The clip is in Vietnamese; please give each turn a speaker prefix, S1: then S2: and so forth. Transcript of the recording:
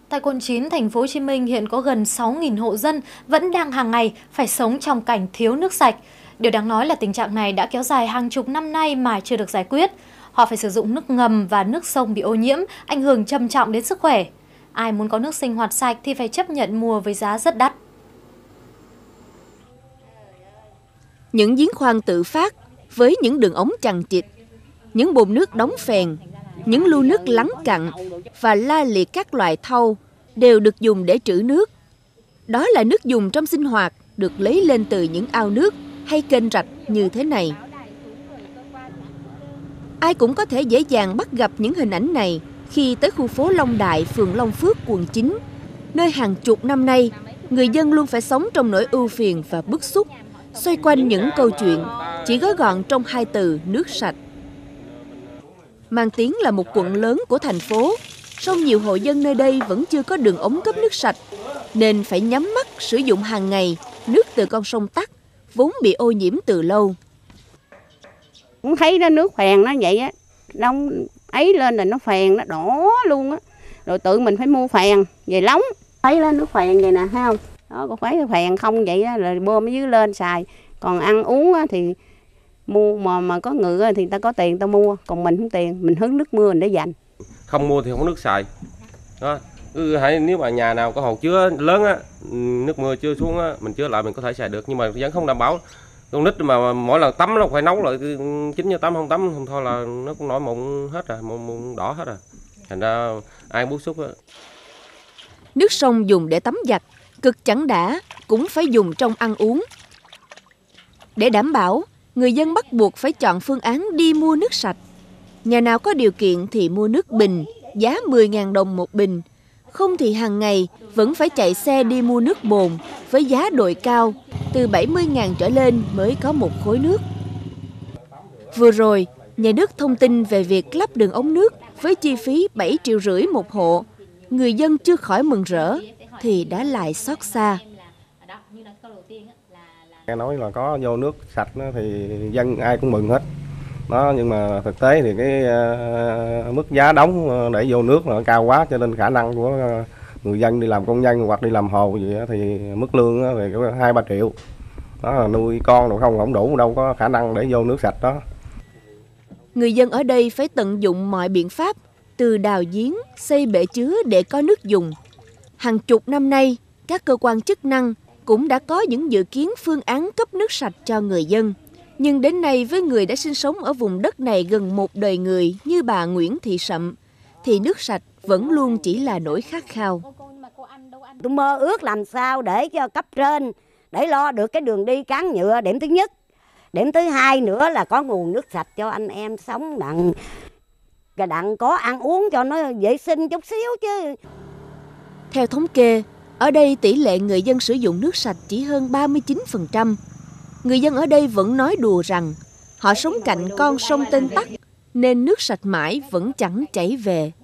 S1: Tại quận 9, thành phố Hồ Chí Minh hiện có gần 6.000 hộ dân vẫn đang hàng ngày phải sống trong cảnh thiếu nước sạch. Điều đáng nói là tình trạng này đã kéo dài hàng chục năm nay mà chưa được giải quyết. Họ phải sử dụng nước ngầm và nước sông bị ô nhiễm, ảnh hưởng trầm trọng đến sức khỏe. Ai muốn có nước sinh hoạt sạch thì phải chấp nhận mua với giá rất đắt.
S2: Những giếng khoan tự phát với những đường ống chằng chịt, những bồn nước đóng phèn, những lu nước lắng cặn và la liệt các loại thau đều được dùng để trữ nước. Đó là nước dùng trong sinh hoạt được lấy lên từ những ao nước hay kênh rạch như thế này. Ai cũng có thể dễ dàng bắt gặp những hình ảnh này khi tới khu phố Long Đại, phường Long Phước, quận 9, nơi hàng chục năm nay người dân luôn phải sống trong nỗi ưu phiền và bức xúc, xoay quanh những câu chuyện chỉ gói gọn trong 2 từ nước sạch. Mang tiếng là một quận lớn của thành phố, song nhiều hộ dân nơi đây vẫn chưa có đường ống cấp nước sạch, nên phải nhắm mắt sử dụng hàng ngày nước từ con sông Tắc, vốn bị ô nhiễm từ lâu.
S3: Cũng thấy nó nước phèn nó vậy á, nó ấy lên là nó phèn, nó đỏ luôn á, rồi tự mình phải mua phèn về lóng. Thấy nó nước phèn vậy nè, thấy không? Đó, có phải phèn không vậy đó, rồi bơm ở dưới lên xài. Còn ăn uống á, thì mua mà có người thì ta có tiền ta mua, còn mình không tiền, mình hứng nước mưa mình để dành.
S4: Không mua thì không có nước xài. Đó. Nếu mà nhà nào có hồ chứa lớn á, nước mưa chưa xuống á, mình chứa lại mình có thể xài được, nhưng mà vẫn không đảm bảo. Con nít mà mỗi lần tắm nó phải nấu lại 9 giờ tắm, không tắm không thôi là nó cũng nổi mụn hết rồi, mụn đỏ hết rồi. Thành ra ai bức xúc á.
S2: Nước sông dùng để tắm giặt, cực chẳng đã cũng phải dùng trong ăn uống. Để đảm bảo, người dân bắt buộc phải chọn phương án đi mua nước sạch. Nhà nào có điều kiện thì mua nước bình, giá 10.000 đồng một bình. Không thì hàng ngày vẫn phải chạy xe đi mua nước bồn với giá đội cao, từ 70.000 trở lên mới có một khối nước. Vừa rồi, nhà nước thông tin về việc lắp đường ống nước với chi phí 7,5 triệu một hộ. Người dân chưa khỏi mừng rỡ thì đã lại xót xa.
S5: Nghe nói là có vô nước sạch thì dân ai cũng mừng hết. Đó, nhưng mà thực tế thì cái mức giá đóng để vô nước là cao quá, cho nên khả năng của người dân đi làm công nhân hoặc đi làm hồ gì thì mức lương thì 2-3 triệu. Đó là nuôi con rồi không đủ, đâu có khả năng để vô nước sạch đó.
S2: Người dân ở đây phải tận dụng mọi biện pháp, từ đào giếng, xây bể chứa để có nước dùng. Hàng chục năm nay, các cơ quan chức năng cũng đã có những dự kiến phương án cấp nước sạch cho người dân. Nhưng đến nay với người đã sinh sống ở vùng đất này gần một đời người như bà Nguyễn Thị Sậm, thì nước sạch vẫn luôn chỉ là nỗi khát khao.
S6: Tôi mơ ước làm sao để cho cấp trên, để lo được cái đường đi cán nhựa, điểm thứ nhất. Điểm thứ hai nữa là có nguồn nước sạch cho anh em sống đặng có ăn uống cho nó vệ sinh chút xíu chứ.
S2: Theo thống kê, ở đây tỷ lệ người dân sử dụng nước sạch chỉ hơn 39%. Người dân ở đây vẫn nói đùa rằng họ sống cạnh con sông tên Tắc nên nước sạch mãi vẫn chẳng chảy về.